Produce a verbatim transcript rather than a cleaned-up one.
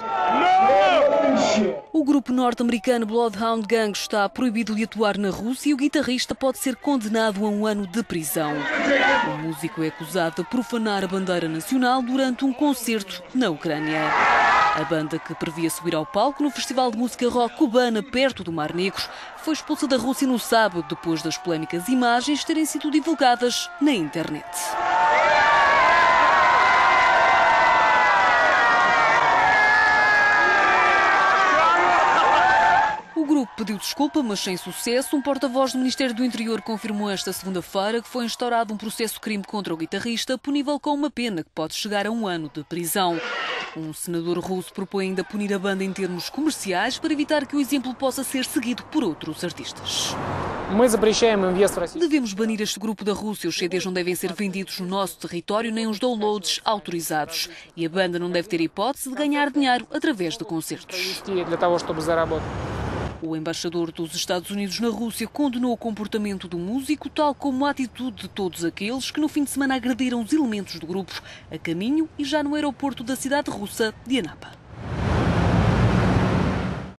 O grupo norte-americano Bloodhound Gang está proibido de atuar na Rússia e o guitarrista pode ser condenado a um ano de prisão. O músico é acusado de profanar a bandeira nacional durante um concerto na Ucrânia. A banda, que previa subir ao palco no Festival de Música Rock cubana perto do Mar Negro, foi expulsa da Rússia no sábado depois das polémicas imagens terem sido divulgadas na internet. O grupo pediu desculpa, mas sem sucesso. Um porta-voz do Ministério do Interior confirmou esta segunda-feira que foi instaurado um processo-crime contra o guitarrista, punível com uma pena que pode chegar a um ano de prisão. Um senador russo propõe ainda punir a banda em termos comerciais para evitar que o exemplo possa ser seguido por outros artistas. Devemos banir este grupo da Rússia. Os C Ds não devem ser vendidos no nosso território, nem os downloads autorizados. E a banda não deve ter hipótese de ganhar dinheiro através de concertos. O embaixador dos Estados Unidos na Rússia condenou o comportamento do músico, tal como a atitude de todos aqueles que no fim de semana agrediram os elementos do grupo a caminho e já no aeroporto da cidade russa de Anapa.